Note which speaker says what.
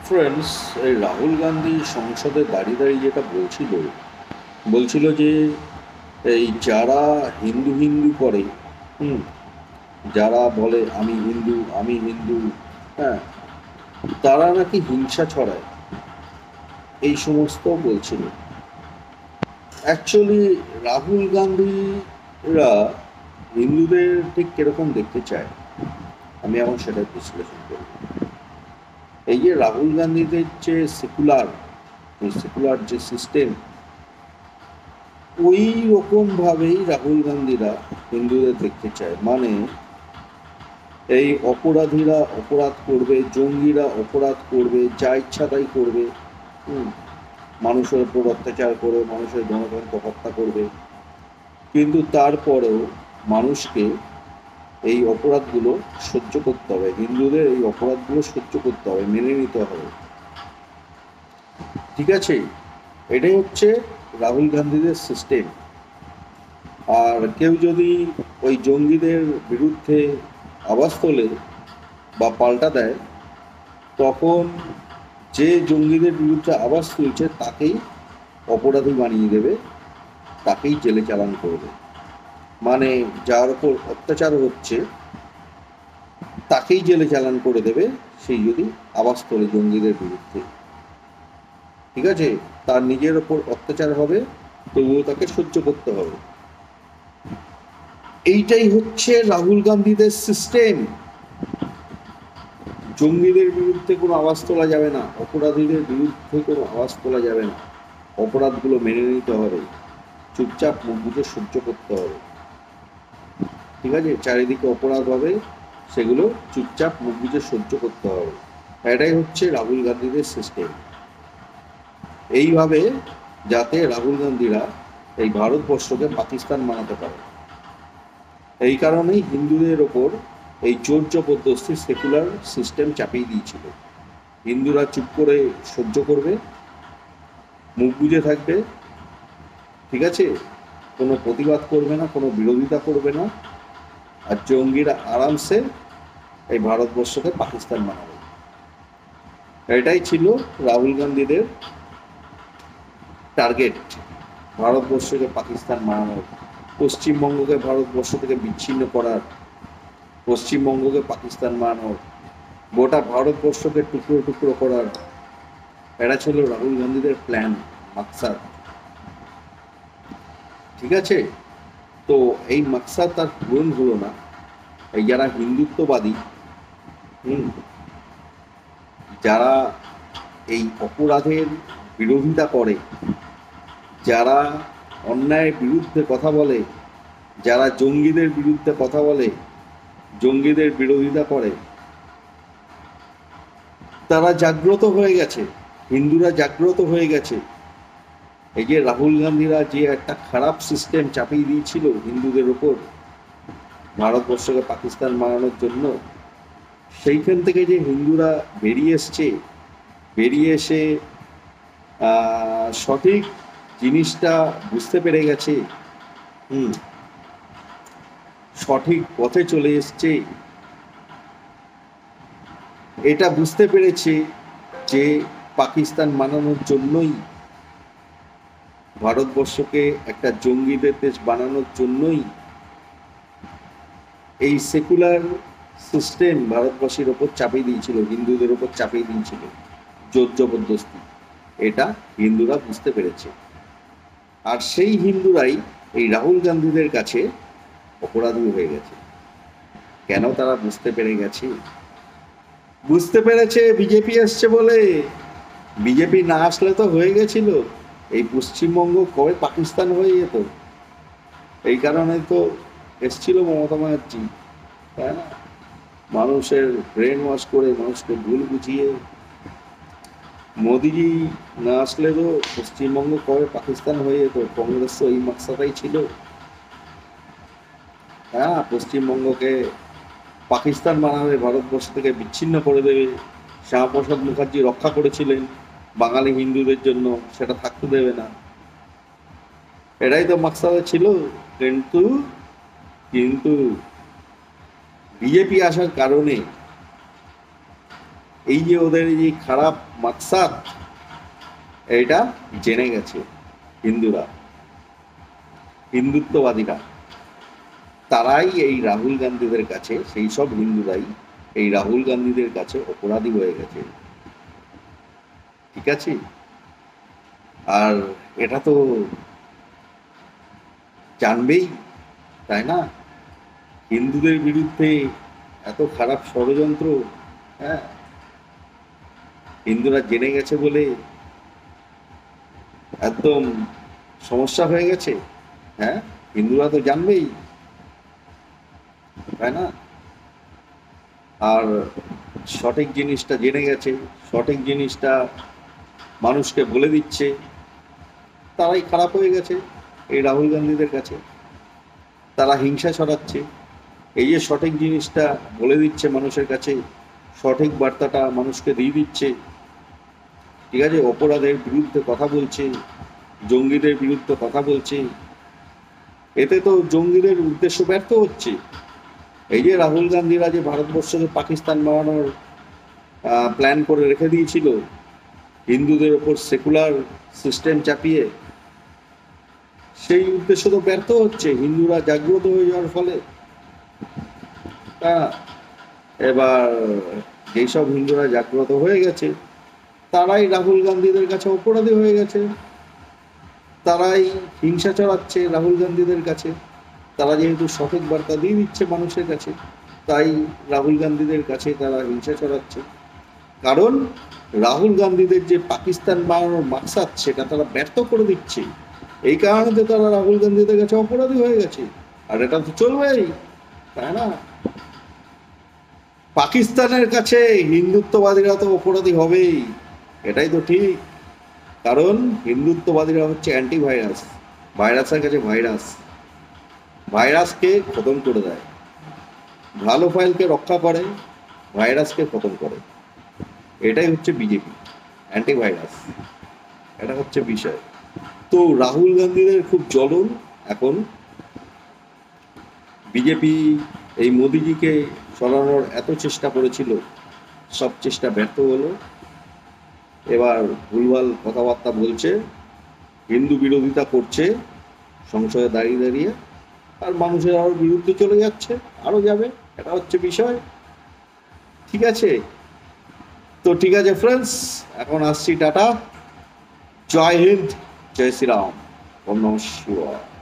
Speaker 1: Friends, এই রাহুল গান্ধী সংসদে দাঁড়িয়ে দাঁড়িয়ে যেটা বলছিল যে এই যারা হিন্দু হিন্দু করে, হুম, যারা বলে আমি হিন্দু আমি হিন্দু, হ্যাঁ, তারা নাকি হিংসা ছড়ায়, এই সমস্ত বলছিল। অ্যাকচুয়ালি রাহুল গান্ধীরা হিন্দুদের ঠিক কিরকম দেখতে চায়, আমি এখন সেটা বিশ্লেষণ করব। এই যে রাহুল গান্ধীদের যে সেকুলার যে সিস্টেম, ওই রকম ভাবেই রাহুল গান্ধীরা হিন্দুদের দেখতে চায়। মানে এই অপরাধীরা অপরাধ করবে, জঙ্গিরা অপরাধ করবে, যা ইচ্ছা তাই করবে, হুম, মানুষের উপর অত্যাচার করে মানুষের গণতন্ত্র হত্যা করবে, কিন্তু তারপরেও মানুষকে এই অপরাধগুলো সহ্য করতে হবে, হিন্দুদের এই অপরাধগুলো সহ্য করতে হবে, মেনে নিতে হবে। ঠিক আছে, এটাই হচ্ছে রাহুল গান্ধীদের সিস্টেম। আর কেউ যদি ওই জঙ্গিদের বিরুদ্ধে আওয়াজ তোলে বা পাল্টা দেয়, তখন যে জঙ্গিদের বিরুদ্ধে আওয়াজ তুলছে তাকেই অপরাধী বানিয়ে দেবে, তাকেই জেলে চালান করবে। মানে যার ওপর অত্যাচার হচ্ছে তাকেই জেলে চালান করে দেবে, সেই যদি আওয়াজ তোলে জঙ্গিদের বিরুদ্ধে। ঠিক আছে, তার নিজের ওপর অত্যাচার হবে, তবুও তাকে সহ্য করতে হবে। এইটাই হচ্ছে রাহুল গান্ধীদের সিস্টেম। জঙ্গিদের বিরুদ্ধে কোনো আওয়াজ তোলা যাবে না, অপরাধীদের বিরুদ্ধে কোনো আওয়াজ তোলা যাবে না, অপরাধগুলো মেনে নিতে হবে, চুপচাপ মুখ বুঝে সহ্য করতে হবে। ঠিক আছে, চারিদিকে অপরাধ হবে, সেগুলো চুপচাপ মুখ বুঝে সহ্য করতে হবে। এটাই হচ্ছে রাহুল গান্ধীদের সিস্টেম। এইভাবে যাতে রাহুল গান্ধীরা এই ভারতবর্ষকে পাকিস্তান বানাতে পারে, এই কারণেই হিন্দুদের ওপর এই জোর জবরদস্তি সেকুলার সিস্টেম চাপিয়ে দিয়েছিল। হিন্দুরা চুপ করে সহ্য করবে, মুখ বুজে থাকবে, ঠিক আছে, কোনো প্রতিবাদ করবে না, কোনো বিরোধিতা করবে না, আর জঙ্গিরা আরামসে এই ভারতবর্ষকে পাকিস্তান বানাবে। এটাই ছিল রাহুল গান্ধীদের টার্গেট, ভারতবর্ষকে পাকিস্তান বানানোর, পশ্চিমবঙ্গকে ভারতবর্ষ থেকে বিচ্ছিন্ন করার, পশ্চিমবঙ্গকে পাকিস্তান বানানোর, গোটা ভারতবর্ষকে টুকরো টুকরো করার। এটা ছিল রাহুল গান্ধীদের প্ল্যান, মাকসাদ। ঠিক আছে, তো এই মাকসাদ তার পূরণ হলো না। এই যারা হিন্দুত্ববাদী, হুম, যারা এই অপরাধের বিরোধিতা করে, যারা অন্যায়ের বিরুদ্ধে কথা বলে, যারা জঙ্গিদের বিরুদ্ধে কথা বলে, জঙ্গিদের বিরোধিতা করে, তারা জাগ্রত হয়ে গেছে, হিন্দুরা জাগ্রত হয়ে গেছে। এই যে রাহুল গান্ধীরা যে একটা খারাপ সিস্টেম চাপিয়ে দিয়েছিল হিন্দুদের ওপর ভারতবর্ষকে পাকিস্তান বানানোর জন্য, সেইখান থেকে যে হিন্দুরা বেরিয়ে এসছে, বেরিয়ে এসে সঠিক জিনিসটা বুঝতে পেরে গেছে, হুম, সঠিক পথে চলে এসছে, এটা বুঝতে পেরেছে যে পাকিস্তান বানানোর জন্যই, ভারতবর্ষকে একটা জঙ্গিদের দেশ বানানোর জন্যই এই সেকুলার সিস্টেম ভারতবর্ষের ওপর চাপিয়ে দিয়েছিল, হিন্দুদের ওপর চাপিয়ে দিয়েছিল জোর জবরদস্তি। এটা হিন্দুরা বুঝতে পেরেছে, আর সেই হিন্দুরাই এই রাহুল গান্ধীদের কাছে অপরাধী হয়ে গেছে। কেন তারা বুঝতে পেরে গেছে? বুঝতে পেরেছে বিজেপি আসছে বলে। বিজেপি না আসলে তো হয়ে গেছিল এই পশ্চিমবঙ্গ কবে পাকিস্তান হয়ে যেত। এই কারণে তো এসছিল মমতা ব্যানার্জি, তাই না? মানুষের ব্রেন ওয়াশ করে, মানুষকে ভুল বুঝিয়ে। মোদিজি না আসলে তো পশ্চিমবঙ্গ কবে পাকিস্তান হয়ে যেত। কংগ্রেস তো এই মাকসাটাই ছিল, হ্যাঁ, পশ্চিমবঙ্গকে পাকিস্তান বানাবে, ভারতবর্ষ থেকে বিচ্ছিন্ন করে দেবে। শ্যামাপ্রসাদ মুখার্জি রক্ষা করেছিলেন বাঙালি হিন্দুদের জন্য, সেটা থাকতে দেবে না। এটাই তো মাকসাদে ছিল। কিন্তু কিন্তু বিজেপি আসার কারণে এই যে ওদের এই যে খারাপ মাকসাদ, এটা জেনে গেছে হিন্দুরা, হিন্দুত্ববাদীরা। তারাই এই রাহুল গান্ধীদের কাছে, সেই সব হিন্দুরাই এই রাহুল গান্ধীদের কাছে অপরাধী হয়ে গেছে। ঠিক আছে? আর এটা তো জানবেই, তাই না? হিন্দুদের বিরুদ্ধে এত খারাপ ষড়যন্ত্র, হ্যাঁ, হিন্দুরা জেনে গেছে বলে একদম সমস্যা হয়ে গেছে। হ্যাঁ, হিন্দুরা তো জানবেই, তাই না? আর সঠিক জিনিসটা জেনে গেছে, সঠিক জিনিসটা মানুষকে বলে দিচ্ছে, তারাই খারাপ হয়ে গেছে এই রাহুল গান্ধীদের কাছে। তারা হিংসা ছড়াচ্ছে, এই যে সঠিক জিনিসটা বলে দিচ্ছে মানুষের কাছে, সঠিক বার্তাটা মানুষকে দিয়ে দিচ্ছে, ঠিক আছে, অপরাধের বিরুদ্ধে কথা বলছে, জঙ্গিদের বিরুদ্ধে কথা বলছে, এতে তো জঙ্গিদের উদ্দেশ্য ব্যর্থ হচ্ছে। এই যে রাহুল গান্ধীরা যে ভারতবর্ষকে পাকিস্তান বানানোর প্ল্যান করে রেখে দিয়েছিল, হিন্দুদের ওপর সেকুলার সিস্টেম চাপিয়ে, সেই উদ্দেশ্য তো ব্যর্থ হচ্ছে হিন্দুরা জাগ্রত হয়ে যাওয়ার ফলে। এবার যেসব হিন্দুরা জাগ্রত হয়ে গেছে, তারাই রাহুল গান্ধীদের কাছে অপরাধী হয়ে গেছে, তারাই হিংসা ছড়াচ্ছে রাহুল গান্ধীদের কাছে। তারা যেহেতু সঠিক বার্তা দিয়ে দিচ্ছে মানুষের কাছে, তাই রাহুল গান্ধীদের কাছে তারা হিংসা ছড়াচ্ছে। কারণ রাহুল গান্ধীদের যে পাকিস্তান বানানোর মাকসাদ, সেটা তারা ব্যর্থ করে দিচ্ছে। এই কারণে তো তারা রাহুল গান্ধীদের কাছে অপরাধী হয়ে গেছে। আর এটা তো চলবেই, তাই না? পাকিস্তানের কাছে হিন্দুত্ববাদীরা তো অপরাধী হবেই, এটাই তো ঠিক। কারণ হিন্দুত্ববাদীরা হচ্ছে অ্যান্টিভাইরাস, ভাইরাসের কাছে ভাইরাস, ভাইরাসকে খতম করে দেয়, ভালো ফাইলকে রক্ষা করে, ভাইরাসকে খতম করে। এটাই হচ্ছে বিজেপি, অ্যান্টিভাইরাস, এটা হচ্ছে বিষয়। তো রাহুল গান্ধীদের খুব জ্বলন এখন। বিজেপি এই মোদিজিকে সরানোর এত চেষ্টা করেছিল, সব চেষ্টা ব্যর্থ হলো। এবার ভুলভাল কথাবার্তা বলছে, হিন্দু বিরোধিতা করছে সংসদে দাঁড়িয়ে দাঁড়িয়ে, আর মানুষের আরো বিরুদ্ধে চলে যাচ্ছে, আরো যাবে, এটা হচ্ছে বিষয়। ঠিক আছে? তো ঠিক আছে ফ্রেন্ডস, এখন আসছি, টাটা, জয় হিন্দ, জয় শ্রীরাম, ওম নমঃ শিবায়।